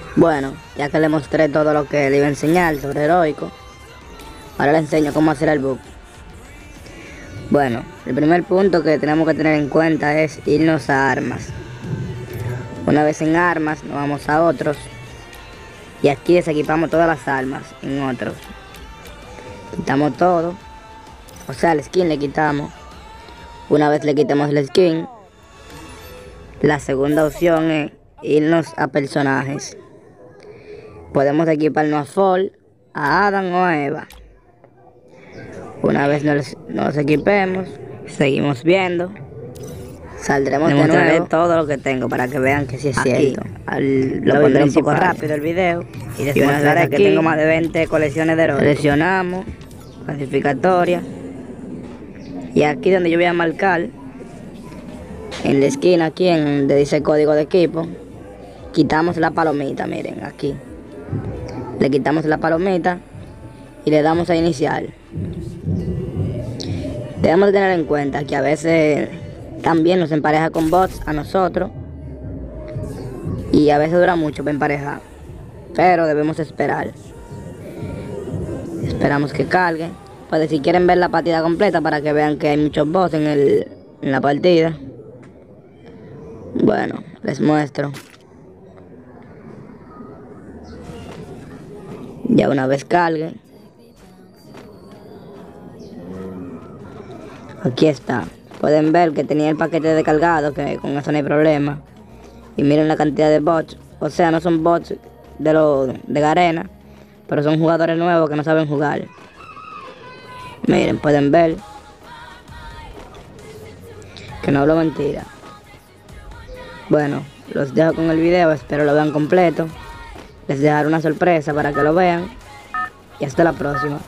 Bueno, ya que le mostré todo lo que le iba a enseñar sobre heroico, ahora le enseño cómo hacer el book. Bueno, el primer punto que tenemos que tener en cuenta es irnos a armas. Una vez en armas, nos vamos a otros. Y aquí desequipamos todas las armas en otros. Quitamos todo. O sea, el skin le quitamos. Una vez le quitamos el skin, la segunda opción es irnos a personajes. Podemos equiparnos a Fall, a Adam o a Eva. Una vez nos equipemos, seguimos viendo. Saldremos de nuevo todo lo que tengo para que vean que sí es cierto. Lo pondré un poco rápido el video y les mostraré que tengo más de 20 colecciones de heroicos. Seleccionamos clasificatoria y aquí donde yo voy a marcar, en la esquina aquí en donde dice código de equipo, quitamos la palomita. Miren aquí, le quitamos la palomita y le damos a iniciar. Debemos de tener en cuenta que a veces también nos empareja con bots a nosotros y a veces dura mucho para emparejar, pero debemos esperar. Esperamos que cargue, pues si quieren ver la partida completa para que vean que hay muchos bots en la partida. Bueno, les muestro. Ya una vez cargue, aquí está. Pueden ver que tenía el paquete descargado, que con eso no hay problema. Y miren la cantidad de bots. O sea, no son bots de Garena, pero son jugadores nuevos que no saben jugar. Miren, pueden ver que no hablo mentira. Bueno, los dejo con el video, espero lo vean completo. Les dejaré una sorpresa para que lo vean. Y hasta la próxima.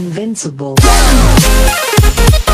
Invincible.